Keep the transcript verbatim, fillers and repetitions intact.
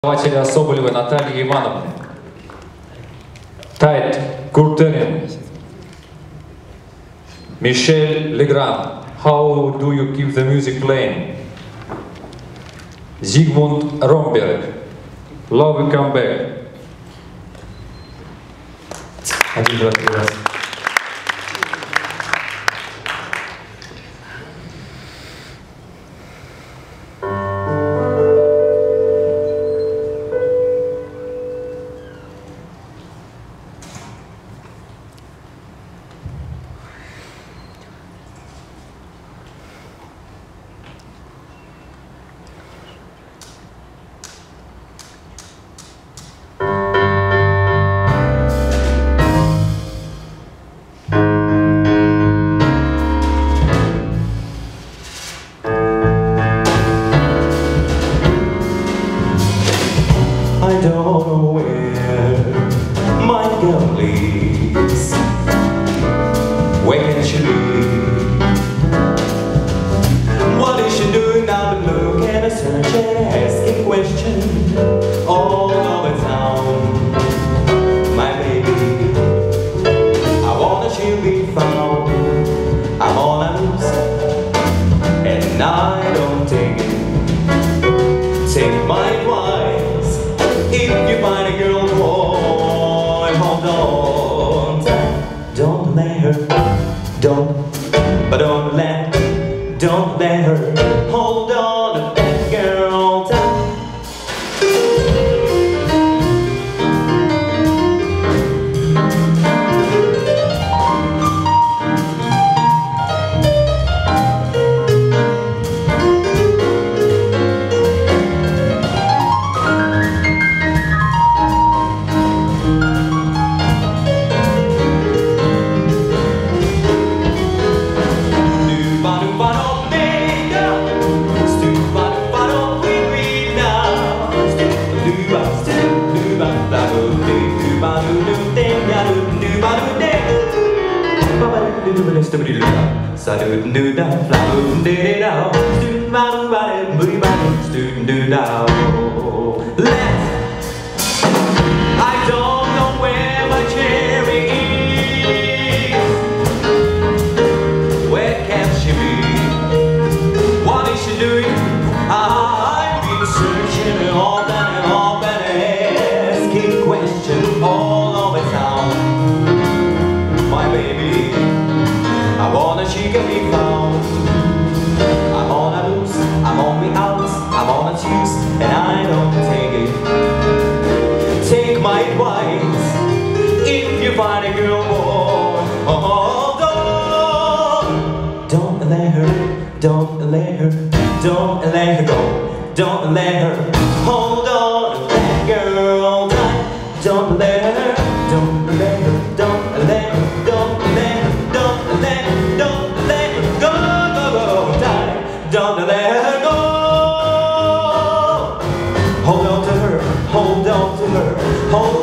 Основателя Соболевой Натальи Ивановны. Тайт Куртенин. Мишель Легран. How do you keep the music playing? Зигмунд Ромберг. Love will come back. Один, два, три, раз. I don't know where my girl lives. Where can she be? What is she doing now? But look at her search and asking questions all over town. My baby, I wanna she'll be found. I'm on a loose and I don't take it. Take my advice. If you find a girl, boy, hold on tight. Don't let her, don't, but don't let, don't let her hold on to that girl tight. I don't know where my cherry is. Where can she be? What is she doing? I've been searching all that and all that and asking questions all over town. My baby, I wanna she can be found. I'm on a loose, I'm on the outs, I'm on a choose, and I don't take it. Take my advice. If you find a girl, boy, hold on. Don't let her, don't let her, don't let her go. Don't let her hold on to that girl tight. Don't let her, don't let her, don't let her, don't let her, don't let her, don't let her go, go, go tight. Don't let her go. Hold on to her, hold on to her, hold